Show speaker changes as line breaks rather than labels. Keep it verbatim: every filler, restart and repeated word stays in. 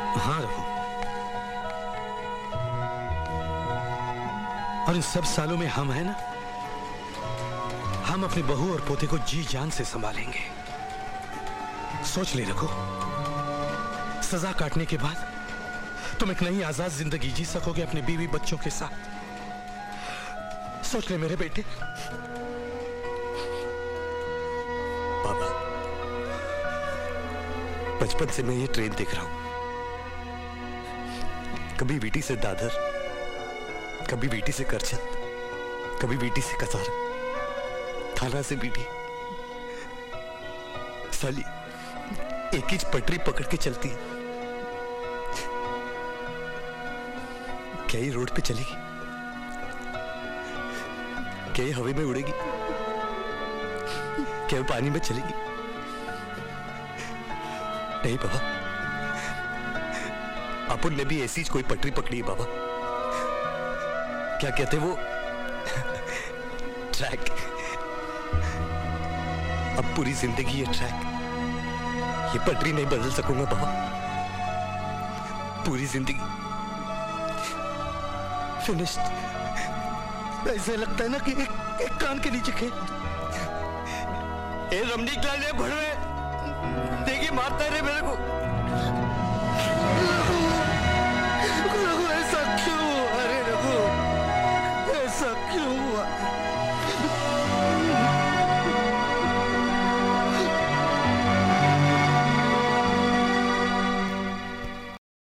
हाँ रघु, और इन सब सालों में हम हैं ना, हम अपनी बहू और पोते को जी जान से संभालेंगे। सोच ले रघु, सजा काटने के बाद तुम एक नई आजाद जिंदगी जी सकोगे अपने बीवी बच्चों के साथ। सोच ले मेरे बेटे।
पापा, बचपन से मैं ये ट्रेन देख रहा हूं, कभी वीटी से दादर, कभी वीटी से करछत, कभी वीटी से कसार, थाना से वीटी। साली एक ही पटरी पकड़ के चलती है। क्या ये रोड पे चलेगी? क्या ये हवा में उड़ेगी? क्या पानी में चलेगी? नहीं बाबा, अपुन ने भी ऐसी कोई पटरी पकड़ी है बाबा। क्या कहते वो ट्रैक। अब पूरी जिंदगी ये ट्रैक, ये पटरी नहीं बदल सकूंगा बाबा, पूरी जिंदगी फिनिश्ड।
ऐसे लगता है ना कि एक, एक कान के नीचे खेत।
ए रमनी क्या ले भड़वे, देखिए मारता है रे मेरे को।